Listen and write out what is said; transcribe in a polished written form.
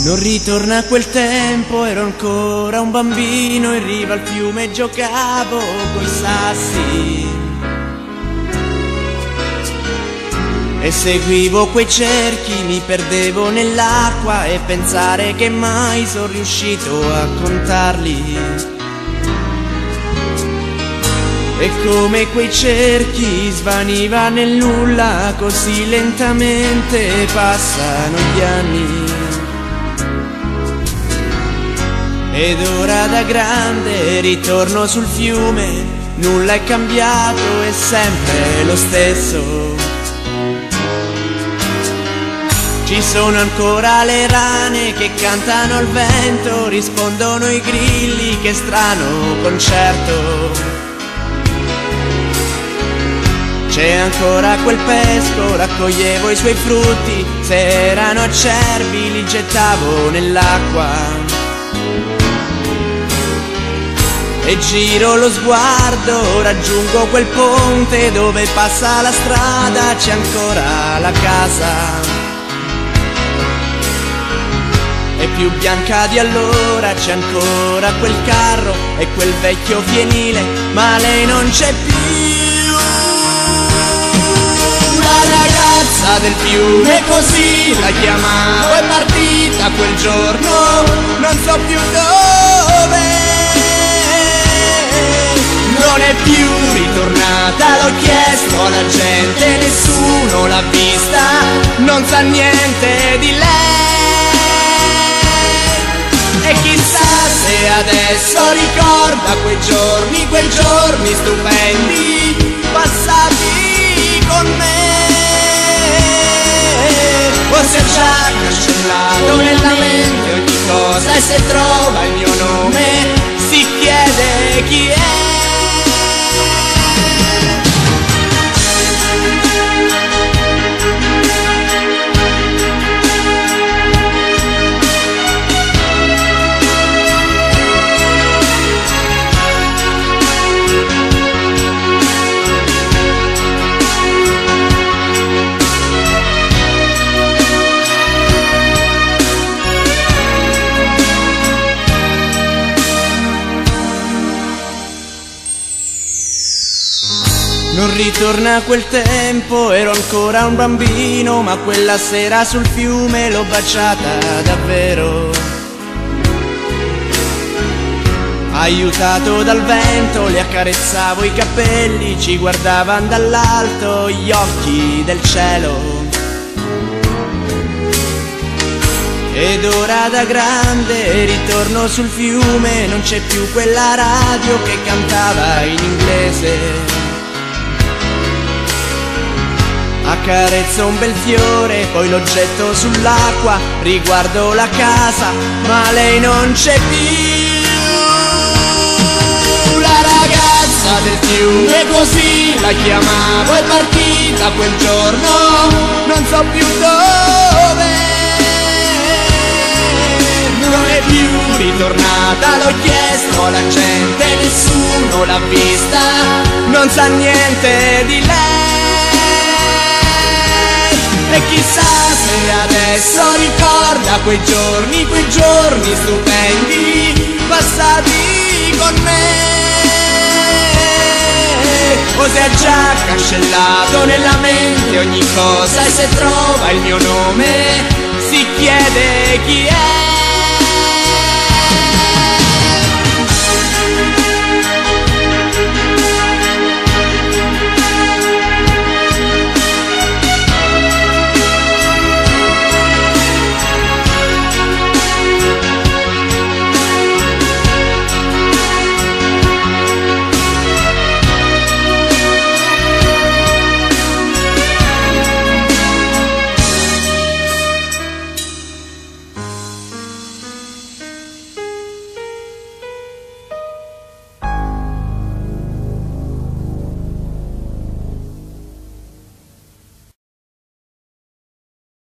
Non ritorna a quel tempo, ero ancora un bambino, in riva al fiume giocavo coi sassi e seguivo quei cerchi, mi perdevo nell'acqua e pensare che mai sono riuscito a contarli. E come quei cerchi svaniva nel nulla, così lentamente passano gli anni. Ed ora da grande ritorno sul fiume, nulla è cambiato, è sempre lo stesso. Ci sono ancora le rane che cantano al vento, rispondono i grilli, che strano concerto. C'è ancora quel pesco, raccoglievo i suoi frutti, se erano acerbi li gettavo nell'acqua. E giro lo sguardo, raggiungo quel ponte dove passa la strada, c'è ancora la casa. È più bianca di allora, c'è ancora quel carro e quel vecchio fienile, ma lei non c'è più. La ragazza del fiume, così la chiamavo, è partita quel giorno, non so più dove. Non è più ritornata, l'ho chiesto alla gente, nessuno l'ha vista, non sa niente di lei. E chissà se adesso ricorda quei giorni stupendi, passati con me. O se ha già cancellato nella mente ogni cosa, e se trova il mio nome si chiede chi è. Non ritorna a quel tempo, ero ancora un bambino, ma quella sera sul fiume l'ho baciata davvero. Aiutato dal vento le accarezzavo i capelli, ci guardavano dall'alto gli occhi del cielo. Ed ora da grande ritorno sul fiume, non c'è più quella radio che cantava in inglese. Accarezzo un bel fiore, poi lo getto sull'acqua, riguardo la casa, ma lei non c'è più. La ragazza del fiume, così la chiamavo, è partita quel giorno, non so più dove. Non è più ritornata, l'ho chiesto alla gente, nessuno l'ha vista, non sa niente di lei. E chissà se adesso ricorda quei giorni stupendi, passati con me. O se ha già cancellato nella mente ogni cosa, e se trova il mio nome si chiede chi è.